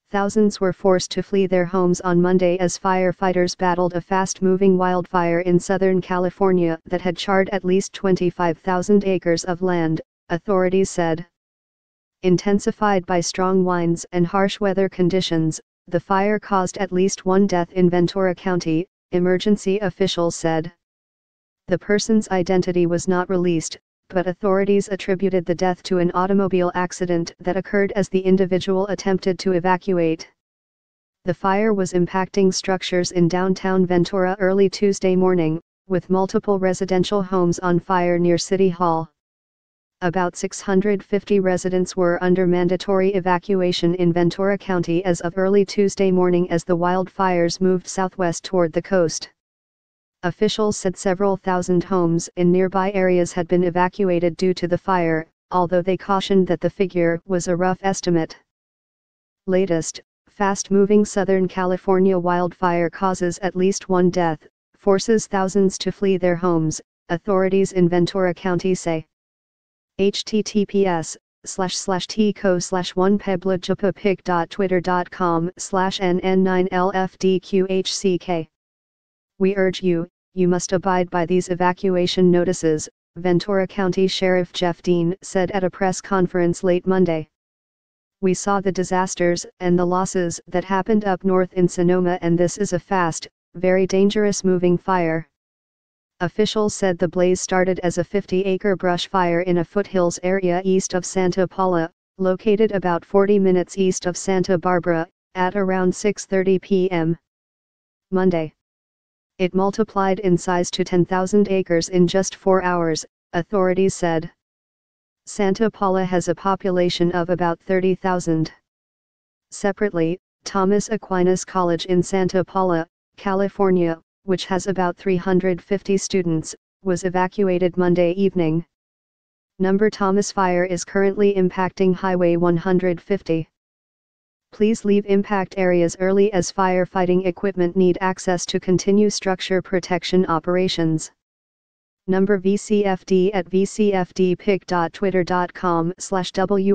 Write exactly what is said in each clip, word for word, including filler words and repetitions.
Thousands were forced to flee their homes on Monday as firefighters battled a fast-moving wildfire in Southern California that had charred at least twenty-five thousand acres of land, authorities said. Intensified by strong winds and harsh weather conditions, the fire caused at least one death in Ventura County, emergency officials said. The person's identity was not released, but authorities attributed the death to an automobile accident that occurred as the individual attempted to evacuate. The fire was impacting structures in downtown Ventura early Tuesday morning, with multiple residential homes on fire near City Hall. About six hundred fifty residents were under mandatory evacuation in Ventura County as of early Tuesday morning as the wildfires moved southwest toward the coast. Officials said several thousand homes in nearby areas had been evacuated due to the fire, although they cautioned that the figure was a rough estimate. Latest, fast-moving Southern California wildfire causes at least one death, forces thousands to flee their homes, authorities in Ventura County say. https slash slash tco slash one peblajpapic.twitter.com slash nn9lfdqhck. We urge you, you must abide by these evacuation notices, Ventura County Sheriff Jeff Dean said at a press conference late Monday. We saw the disasters and the losses that happened up north in Sonoma, and this is a fast, very dangerous moving fire. Officials said the blaze started as a fifty-acre brush fire in a foothills area east of Santa Paula, located about forty minutes east of Santa Barbara, at around six thirty p m Monday. It multiplied in size to ten thousand acres in just four hours, authorities said. Santa Paula has a population of about thirty thousand. Separately, Thomas Aquinas College in Santa Paula, California, which has about three hundred fifty students, was evacuated Monday evening. Number Thomas fire is currently impacting Highway one hundred fifty. Please leave impact areas early as firefighting equipment need access to continue structure protection operations. Number V C F D at vcfdpic.twitter.com slash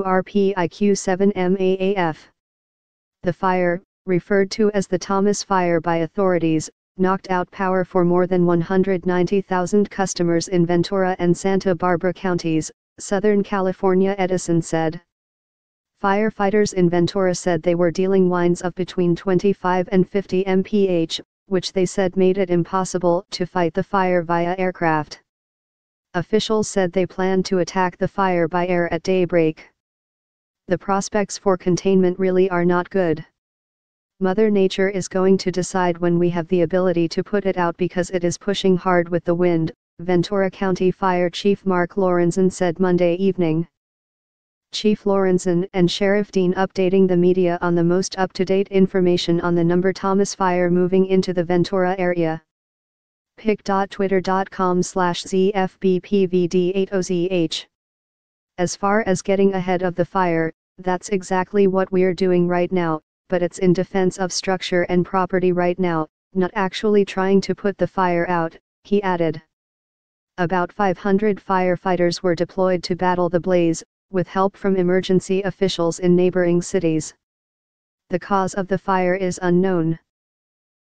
WRPIQ7MAAF. The fire, referred to as the Thomas Fire by authorities, knocked out power for more than one hundred ninety thousand customers in Ventura and Santa Barbara counties, Southern California Edison said. Firefighters in Ventura said they were dealing winds of between twenty-five and fifty miles per hour, which they said made it impossible to fight the fire via aircraft. Officials said they planned to attack the fire by air at daybreak. The prospects for containment really are not good. Mother Nature is going to decide when we have the ability to put it out because it is pushing hard with the wind, Ventura County Fire Chief Mark Lorenzen said Monday evening. Chief Lorenzen and Sheriff Dean updating the media on the most up-to-date information on the number Thomas fire moving into the Ventura area. pic.twitter.com slash zfbpvd80zh. As far as getting ahead of the fire, that's exactly what we're doing right now, but it's in defense of structure and property right now, not actually trying to put the fire out, he added. About five hundred firefighters were deployed to battle the blaze, with help from emergency officials in neighboring cities. The cause of the fire is unknown.